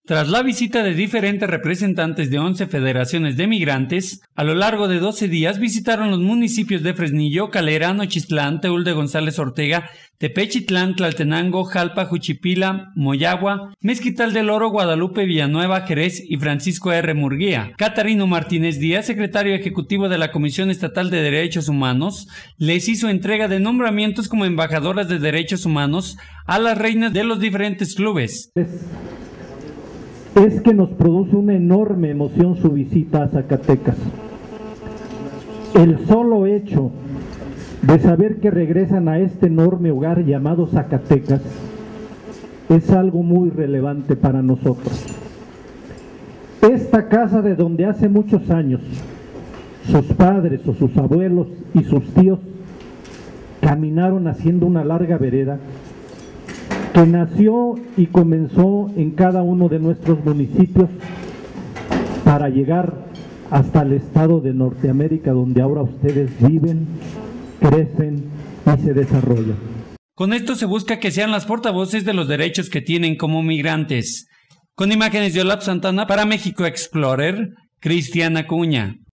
Tras la visita de diferentes representantes de 11 federaciones de migrantes, a lo largo de 12 días visitaron los municipios de Fresnillo, Calera, Nochistlán, Teúl de González Ortega, Tepechitlán, Tlaltenango, Jalpa, Juchipila, Moyagua, Mezquital del Oro, Guadalupe, Villanueva, Jerez y Francisco R. Murguía. Catarino Martínez Díaz, secretario ejecutivo de la Comisión Estatal de Derechos Humanos, les hizo entrega de nombramientos como embajadoras de derechos humanos a las reinas de los diferentes clubes. Es que nos produce una enorme emoción su visita a Zacatecas. El solo hecho de saber que regresan a este enorme hogar llamado Zacatecas es algo muy relevante para nosotros. Esta casa de donde hace muchos años sus padres o sus abuelos y sus tíos caminaron haciendo una larga vereda que nació y comenzó en cada uno de nuestros municipios para llegar hasta el estado de Norteamérica, donde ahora ustedes viven, crecen y se desarrollan. Con esto se busca que sean las portavoces de los derechos que tienen como migrantes. Con imágenes de Olaf Santana para México Explorer, Cristiana Acuña.